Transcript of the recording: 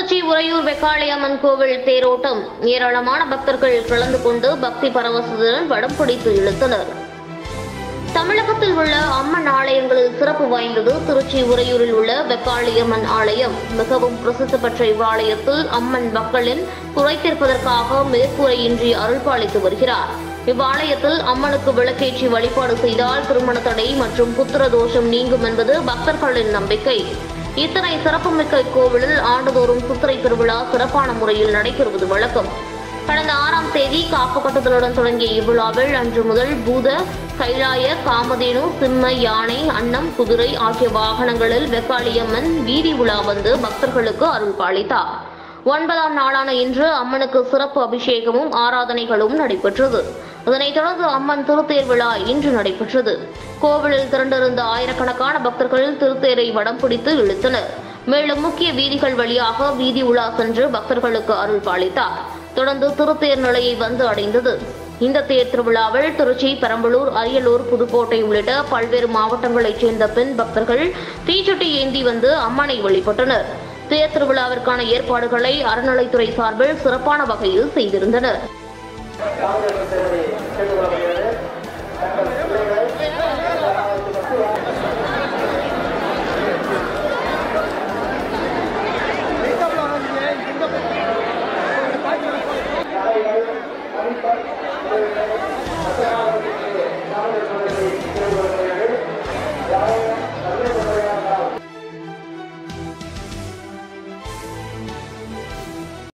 திருச்சி உறையூர் வெக்காளியம்மன் கோவில் தேரோட்டம். ஏராளமான பக்தர்கள் கலந்து கொண்டு பக்தி பரவசத்துடன் வடம் பிடித்து இழுத்தனர். தமிழகத்தில் உள்ள அம்மன் ஆலயங்களில் சிறப்பு வாய்ந்தது திருச்சி உறையூரில் உள்ள வெக்காளியம்மன் ஆலயம். மிகவும் பிரசித்தி பெற்ற இவ்வாலயத்தில் அம்மன் மக்களின் குறை தீர்ப்பதற்காக மேற்கூரையின்றி அருள்பாலித்து வருகிறார். இவ்வாலயத்தில் அம்மனுக்கு விளக்கேற்றி வழிபாடு செய்தால் திருமண தடை மற்றும் புத்திர தோஷம் நீங்கும் என்பது பக்தர்களின் நம்பிக்கை. இத்தனை சிறப்புமிக்க இக்கோவிலில் ஆண்டுதோறும் சித்திரை திருவிழா சிறப்பான முறையில் நடைபெறுவது வழக்கம். கடந்த 6ஆம் தேதி காப்பு கட்டுதலுடன் தொடங்கிய இவ்விழாவில் அன்று முதல் பூத, கைலாய, காமதேனு, சிம்ம, யானை, அன்னம், குதிரை ஆகிய வாகனங்களில் வெக்காளியம்மன் வீதி உலா வந்து பக்தர்களுக்கு அருள் பாலித்தார். 9ஆம் நாளான இன்று அம்மனுக்கு சிறப்பு அபிஷேகமும் ஆராதனைகளும் நடைபெற்றது. இதனைத் தொடர்ந்து அம்மன் திருத்தேர் விழா இன்று நடைபெற்றது. கோவிலில் திரண்டிருந்த ஆயிரக்கணக்கான பக்தர்கள் திருத்தேரை வடம் பிடித்து இழுத்தனர். மேலும் முக்கிய வீதிகள் வழியாக வீதி உலா சென்று பக்தர்களுக்கு அருள் பாலித்தார். தொடர்ந்து திருத்தேர் நிலையை வந்து அடைந்தது. இந்த தேர் திருவிழாவில் திருச்சி, பெரம்பலூர், அரியலூர், புதுக்கோட்டை உள்ளிட்ட பல்வேறு மாவட்டங்களைச் சேர்ந்த பெண் பக்தர்கள் தீச்சட்டி ஏந்தி வந்து அம்மனை வழிபட்டனர். தேர் திருவிழாவிற்கான ஏற்பாடுகளை அறநிலைத்துறை சார்பில் சிறப்பான வகையில் செய்திருந்தனர். Thank you.